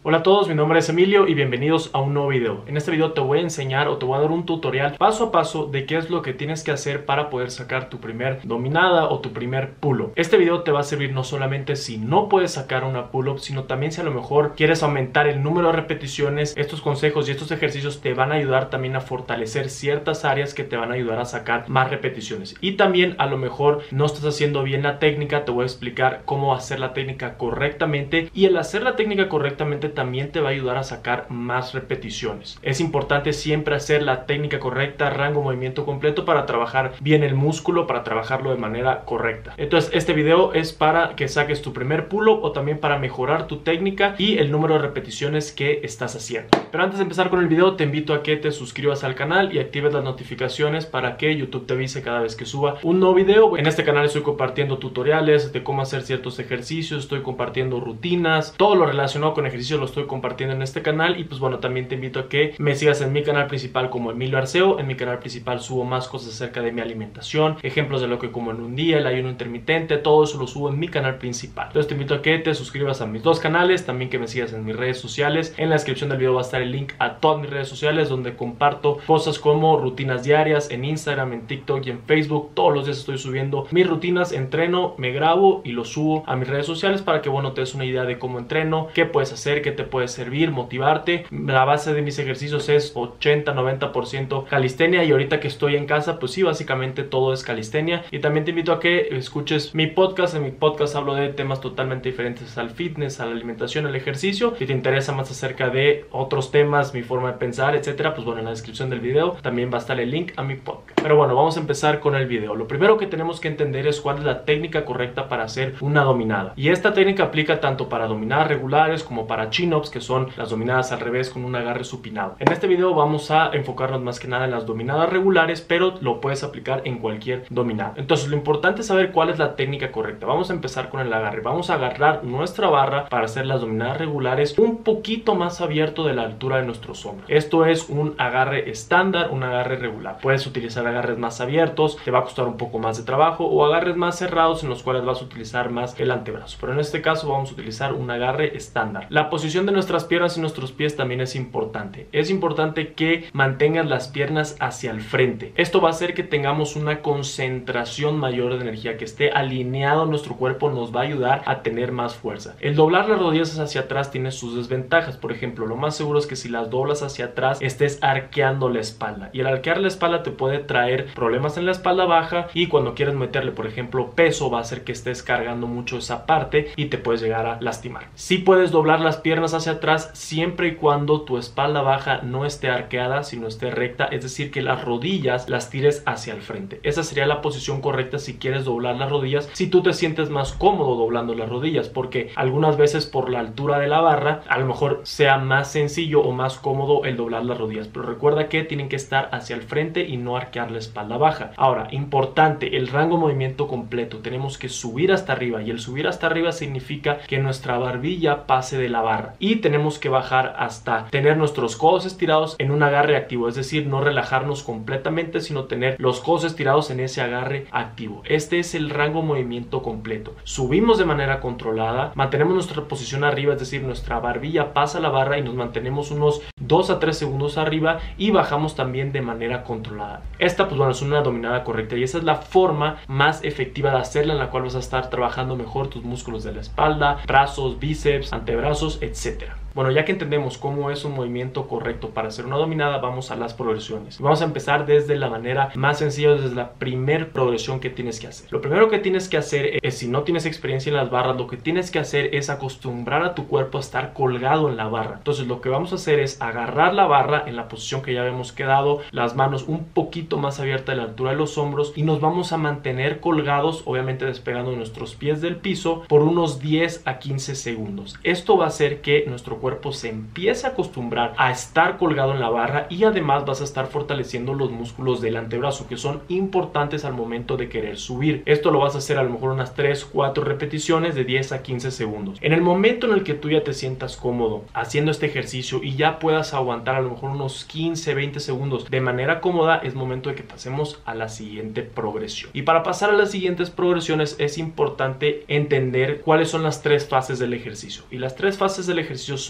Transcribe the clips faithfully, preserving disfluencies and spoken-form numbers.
Hola a todos, mi nombre es Emilio y bienvenidos a un nuevo video. En este video te voy a enseñar o te voy a dar un tutorial paso a paso de qué es lo que tienes que hacer para poder sacar tu primer dominada o tu primer pull-up. Este video te va a servir no solamente si no puedes sacar una pull-up, sino también si a lo mejor quieres aumentar el número de repeticiones. Estos consejos y estos ejercicios te van a ayudar también a fortalecer ciertas áreas que te van a ayudar a sacar más repeticiones. Y también a lo mejor no estás haciendo bien la técnica, te voy a explicar cómo hacer la técnica correctamente, y el hacer la técnica correctamente también te va a ayudar a sacar más repeticiones. Es importante siempre hacer la técnica correcta, rango, movimiento completo, para trabajar bien el músculo, para trabajarlo de manera correcta. Entonces este video es para que saques tu primer pull-up o también para mejorar tu técnica y el número de repeticiones que estás haciendo. Pero antes de empezar con el video, te invito a que te suscribas al canal y actives las notificaciones para que YouTube te avise cada vez que suba un nuevo video. En este canal estoy compartiendo tutoriales de cómo hacer ciertos ejercicios, estoy compartiendo rutinas, todo lo relacionado con ejercicios lo estoy compartiendo en este canal. Y pues bueno, también te invito a que me sigas en mi canal principal como Emilio Arceo. En mi canal principal subo más cosas acerca de mi alimentación, ejemplos de lo que como en un día, el ayuno intermitente, todo eso lo subo en mi canal principal. Entonces te invito a que te suscribas a mis dos canales, también que me sigas en mis redes sociales. En la descripción del video va a estar el link a todas mis redes sociales, donde comparto cosas como rutinas diarias en Instagram, en TikTok y en Facebook. Todos los días estoy subiendo mis rutinas, entreno, me grabo y lo subo a mis redes sociales para que bueno, te des una idea de cómo entreno, qué puedes hacer, qué te puede servir, motivarte. La base de mis ejercicios es ochenta a noventa por ciento calistenia, y ahorita que estoy en casa pues sí, básicamente todo es calistenia. Y también te invito a que escuches mi podcast. En mi podcast hablo de temas totalmente diferentes al fitness, a la alimentación, al ejercicio. Si te interesa más acerca de otros temas, mi forma de pensar, etcétera, pues bueno, en la descripción del video también va a estar el link a mi podcast. Pero bueno, vamos a empezar con el video. Lo primero que tenemos que entender es cuál es la técnica correcta para hacer una dominada, y esta técnica aplica tanto para dominadas regulares como para chin-ups, que son las dominadas al revés con un agarre supinado. En este video vamos a enfocarnos más que nada en las dominadas regulares, pero lo puedes aplicar en cualquier dominada. Entonces lo importante es saber cuál es la técnica correcta. Vamos a empezar con el agarre. Vamos a agarrar nuestra barra para hacer las dominadas regulares un poquito más abierto de la altura de nuestros hombros. Esto es un agarre estándar, un agarre regular. Puedes utilizar agarres más abiertos, te va a costar un poco más de trabajo, o agarres más cerrados en los cuales vas a utilizar más el antebrazo, pero en este caso vamos a utilizar un agarre estándar. La posición de nuestras piernas y nuestros pies también es importante. Es importante que mantengas las piernas hacia el frente. Esto va a hacer que tengamos una concentración mayor de energía, que esté alineado nuestro cuerpo, nos va a ayudar a tener más fuerza. El doblar las rodillas hacia atrás tiene sus desventajas. Por ejemplo, lo más seguro es que si las doblas hacia atrás estés arqueando la espalda, y el arquear la espalda te puede traer problemas en la espalda baja, y cuando quieres meterle por ejemplo peso va a hacer que estés cargando mucho esa parte y te puedes llegar a lastimar. Si puedes doblar las piernas hacia atrás siempre y cuando tu espalda baja no esté arqueada, sino esté recta, es decir, que las rodillas las tires hacia el frente. Esa sería la posición correcta si quieres doblar las rodillas, si tú te sientes más cómodo doblando las rodillas, porque algunas veces por la altura de la barra a lo mejor sea más sencillo o más cómodo el doblar las rodillas, pero recuerda que tienen que estar hacia el frente y no arquear la espalda baja. Ahora, importante, el rango de movimiento completo. Tenemos que subir hasta arriba, y el subir hasta arriba significa que nuestra barbilla pase de la barra, y tenemos que bajar hasta tener nuestros codos estirados en un agarre activo, es decir, no relajarnos completamente, sino tener los codos estirados en ese agarre activo. Este es el rango de movimiento completo. Subimos de manera controlada, mantenemos nuestra posición arriba, es decir, nuestra barbilla pasa la barra y nos mantenemos unos dos a tres segundos arriba, y bajamos también de manera controlada. Esta pues bueno, es una dominada correcta, y esa es la forma más efectiva de hacerla, en la cual vas a estar trabajando mejor tus músculos de la espalda, brazos, bíceps, antebrazos, etcétera. Bueno, ya que entendemos cómo es un movimiento correcto para hacer una dominada, vamos a las progresiones. Vamos a empezar desde la manera más sencilla, desde la primer progresión que tienes que hacer. Lo primero que tienes que hacer es, si no tienes experiencia en las barras, lo que tienes que hacer es acostumbrar a tu cuerpo a estar colgado en la barra. Entonces lo que vamos a hacer es agarrar la barra en la posición que ya habíamos quedado, las manos un poquito más abiertas a la altura de los hombros, y nos vamos a mantener colgados, obviamente despegando nuestros pies del piso, por unos diez a quince segundos. Esto va a hacer que nuestro cuerpo se empieza a acostumbrar a estar colgado en la barra, y además vas a estar fortaleciendo los músculos del antebrazo, que son importantes al momento de querer subir. Esto lo vas a hacer a lo mejor unas tres cuatro repeticiones de diez a quince segundos. En el momento en el que tú ya te sientas cómodo haciendo este ejercicio y ya puedas aguantar a lo mejor unos quince veinte segundos de manera cómoda, es momento de que pasemos a la siguiente progresión. Y para pasar a las siguientes progresiones es importante entender cuáles son las tres fases del ejercicio, y las tres fases del ejercicio son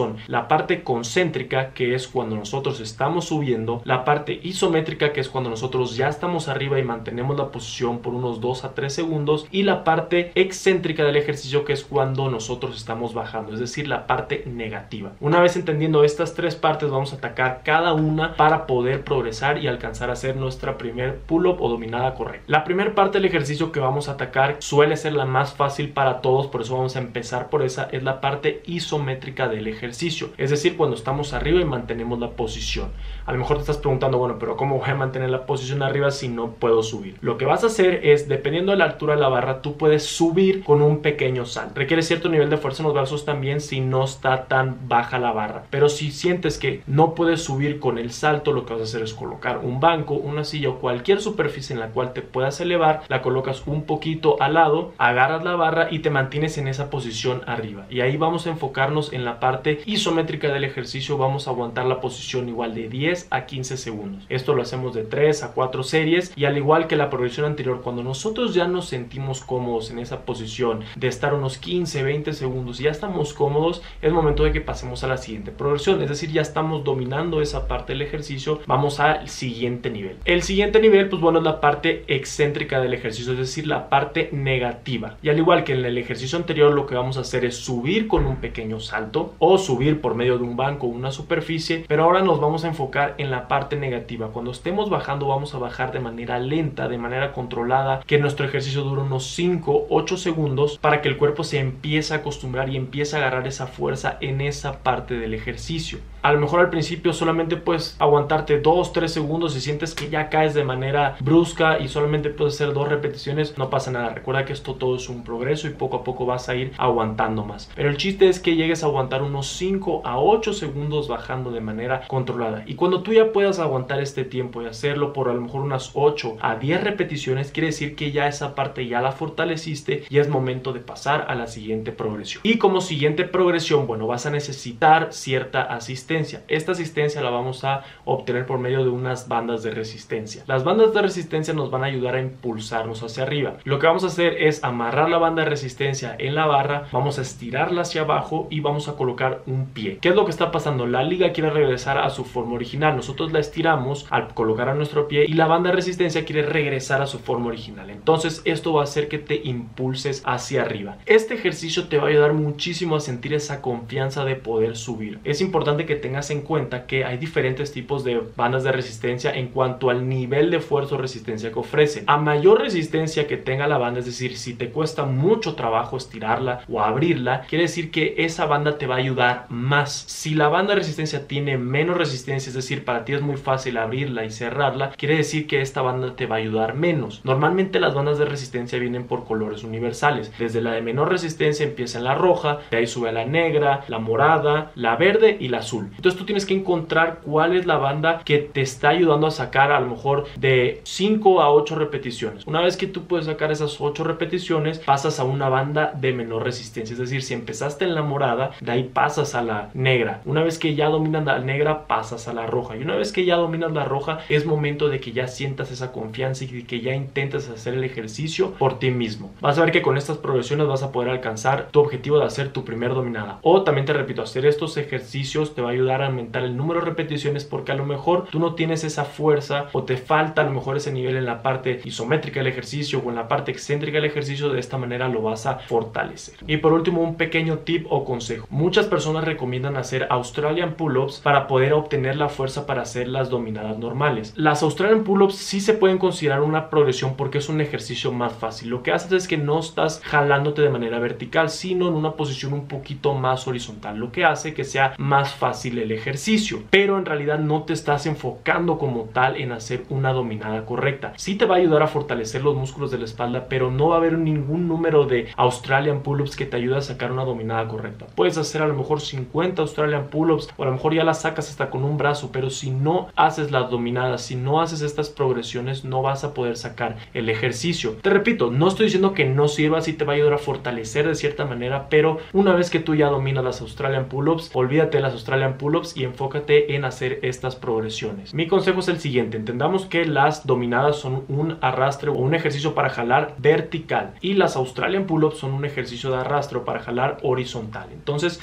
son la parte concéntrica, que es cuando nosotros estamos subiendo, la parte isométrica, que es cuando nosotros ya estamos arriba y mantenemos la posición por unos dos a tres segundos, y la parte excéntrica del ejercicio, que es cuando nosotros estamos bajando, es decir, la parte negativa. Una vez entendiendo estas tres partes, vamos a atacar cada una para poder progresar y alcanzar a hacer nuestra primer pull-up o dominada correcta. La primera parte del ejercicio que vamos a atacar suele ser la más fácil para todos, por eso vamos a empezar por esa, es la parte isométrica del ejercicio, es decir, cuando estamos arriba y mantenemos la posición. A lo mejor te estás preguntando, bueno, pero ¿cómo voy a mantener la posición arriba si no puedo subir? Lo que vas a hacer es, dependiendo de la altura de la barra, tú puedes subir con un pequeño salto. Requiere cierto nivel de fuerza en los brazos también si no está tan baja la barra, pero si sientes que no puedes subir con el salto, lo que vas a hacer es colocar un banco, una silla o cualquier superficie en la cual te puedas elevar, la colocas un poquito al lado, agarras la barra y te mantienes en esa posición arriba, y ahí vamos a enfocarnos en la parte isométrica del ejercicio. Vamos a aguantar la posición igual de diez a quince segundos. Esto lo hacemos de tres a cuatro series, y al igual que la progresión anterior, cuando nosotros ya nos sentimos cómodos en esa posición de estar unos quince, veinte segundos y ya estamos cómodos, es momento de que pasemos a la siguiente progresión, es decir, ya estamos dominando esa parte del ejercicio, vamos al siguiente nivel. El siguiente nivel, pues bueno, es la parte excéntrica del ejercicio, es decir, la parte negativa, y al igual que en el ejercicio anterior, lo que vamos a hacer es subir con un pequeño salto o subir por medio de un banco o una superficie, pero ahora nos vamos a enfocar en la parte negativa. Cuando estemos bajando, vamos a bajar de manera lenta, de manera controlada, que nuestro ejercicio dure unos cinco, ocho segundos para que el cuerpo se empiece a acostumbrar y empiece a agarrar esa fuerza en esa parte del ejercicio. A lo mejor al principio solamente puedes aguantarte dos, tres segundos y sientes que ya caes de manera brusca y solamente puedes hacer dos repeticiones, no pasa nada. Recuerda que esto todo es un progreso y poco a poco vas a ir aguantando más. Pero el chiste es que llegues a aguantar unos cinco a ocho segundos bajando de manera controlada. Y cuando tú ya puedas aguantar este tiempo y hacerlo por a lo mejor unas ocho a diez repeticiones, quiere decir que ya esa parte ya la fortaleciste y es momento de pasar a la siguiente progresión. Y como siguiente progresión, bueno, vas a necesitar cierta asistencia. Esta asistencia la vamos a obtener por medio de unas bandas de resistencia. Las bandas de resistencia nos van a ayudar a impulsarnos hacia arriba. Lo que vamos a hacer es amarrar la banda de resistencia en la barra, vamos a estirarla hacia abajo y vamos a colocar un pie. ¿Qué es lo que está pasando? La liga quiere regresar a su forma original. Nosotros la estiramos al colocar a nuestro pie y la banda de resistencia quiere regresar a su forma original. Entonces esto va a hacer que te impulses hacia arriba. Este ejercicio te va a ayudar muchísimo a sentir esa confianza de poder subir. Es importante que tengas en cuenta que hay diferentes tipos de bandas de resistencia en cuanto al nivel de fuerza o resistencia que ofrecen. A mayor resistencia que tenga la banda, es decir, si te cuesta mucho trabajo estirarla o abrirla, quiere decir que esa banda te va a ayudar más. Si la banda de resistencia tiene menos resistencia, es decir, para ti es muy fácil abrirla y cerrarla, quiere decir que esta banda te va a ayudar menos. Normalmente las bandas de resistencia vienen por colores universales. Desde la de menor resistencia empieza en la roja, de ahí sube a la negra, la morada, la verde y la azul. Entonces tú tienes que encontrar cuál es la banda que te está ayudando a sacar a lo mejor de cinco a ocho repeticiones. Una vez que tú puedes sacar esas ocho repeticiones, pasas a una banda de menor resistencia. Es decir, si empezaste en la morada, de ahí pasas a la negra. Una vez que ya dominas la negra, pasas a la roja. Y una vez que ya dominas la roja, es momento de que ya sientas esa confianza y que ya intentes hacer el ejercicio por ti mismo. Vas a ver que con estas progresiones vas a poder alcanzar tu objetivo de hacer tu primer dominada. O también te repito, hacer estos ejercicios te va a ayudar a aumentar el número de repeticiones, porque a lo mejor tú no tienes esa fuerza o te falta a lo mejor ese nivel en la parte isométrica del ejercicio o en la parte excéntrica del ejercicio. De esta manera lo vas a fortalecer. Y por último, un pequeño tip o consejo. Muchas personas recomiendan hacer Australian Pull-Ups para poder obtener la fuerza para hacer las dominadas normales. Las Australian Pull-Ups sí se pueden considerar una progresión porque es un ejercicio más fácil. Lo que haces es que no estás jalándote de manera vertical, sino en una posición un poquito más horizontal, lo que hace que sea más fácil el ejercicio, pero en realidad no te estás enfocando como tal en hacer una dominada correcta. Sí te va a ayudar a fortalecer los músculos de la espalda, pero no va a haber ningún número de Australian Pull-Ups que te ayude a sacar una dominada correcta. Puedes hacer a lo mejor cincuenta Australian Pull-Ups o a lo mejor ya las sacas hasta con un brazo, pero si no haces las dominadas, si no haces estas progresiones, no vas a poder sacar el ejercicio. Te repito, no estoy diciendo que no sirva, sí te va a ayudar a fortalecer de cierta manera, pero una vez que tú ya dominas las Australian Pull-Ups, olvídate de las Australian Pull-Ups y enfócate en hacer estas progresiones. Mi consejo es el siguiente: entendamos que las dominadas son un arrastre o un ejercicio para jalar vertical y las Australian Pull-Ups son un ejercicio de arrastre para jalar horizontal. Entonces son diferentes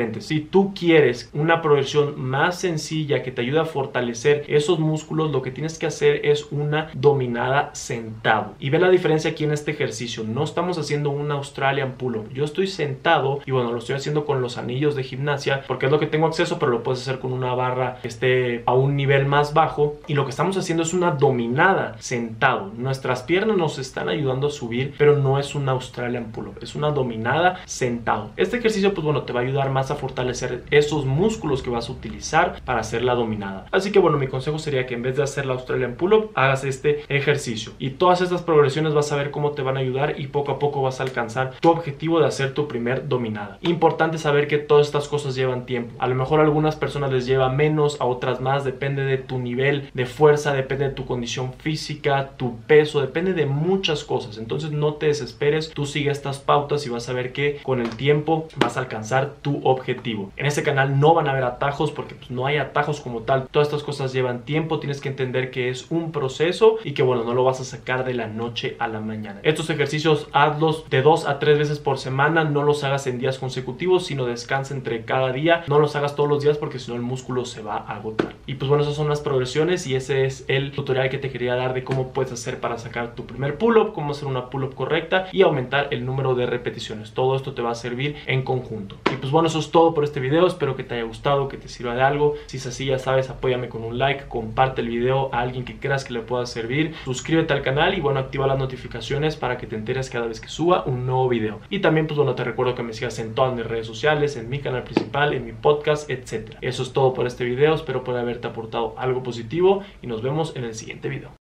diferentes. Si tú quieres una progresión más sencilla que te ayude a fortalecer esos músculos, lo que tienes que hacer es una dominada sentado. Y ve la diferencia aquí en este ejercicio. No estamos haciendo un Australian pull-up. Yo estoy sentado y bueno, lo estoy haciendo con los anillos de gimnasia porque es lo que tengo acceso, pero lo puedes hacer con una barra que esté a un nivel más bajo. Y lo que estamos haciendo es una dominada sentado. Nuestras piernas nos están ayudando a subir, pero no es un Australian pull-up, es una dominada sentado. Este ejercicio pues bueno te va a ayudar más a fortalecer esos músculos que vas a utilizar para hacer la dominada. Así que bueno, mi consejo sería que en vez de hacer la Australian pull-up hagas este ejercicio, y todas estas progresiones vas a ver cómo te van a ayudar y poco a poco vas a alcanzar tu objetivo de hacer tu primer dominada. Importante saber que todas estas cosas llevan tiempo. A lo mejor a algunas personas les lleva menos, a otras más, depende de tu nivel de fuerza, depende de tu condición física, tu peso, depende de muchas cosas. Entonces no te desesperes, tú sigue estas pautas y vas a ver que con el tiempo vas a alcanzar tu objetivo. En este canal no van a haber atajos porque pues, no hay atajos como tal. Todas estas cosas llevan tiempo, tienes que entender que es un proceso y que bueno, no lo vas a sacar de la noche a la mañana. Estos ejercicios hazlos de dos a tres veces por semana, no los hagas en días consecutivos, sino descansa entre cada día, no los hagas todos los días porque si no el músculo se va a agotar. Y pues bueno, esas son las progresiones y ese es el tutorial que te quería dar de cómo puedes hacer para sacar tu primer pull-up, cómo hacer una pull-up correcta y aumentar el número de repeticiones. Todo esto te va a servir en conjunto. Y pues bueno, eso es todo por este video. Espero que te haya gustado, que te sirva de algo. Si es así, ya sabes, apóyame con un like, comparte el video a alguien que creas que le pueda servir, suscríbete al canal y bueno, activa las notificaciones para que te enteres cada vez que suba un nuevo video. Y también pues bueno, te recuerdo que me sigas en todas mis redes sociales, en mi canal principal, en mi podcast, etcétera. Eso es todo por este video. Espero poder haberte aportado algo positivo y nos vemos en el siguiente video.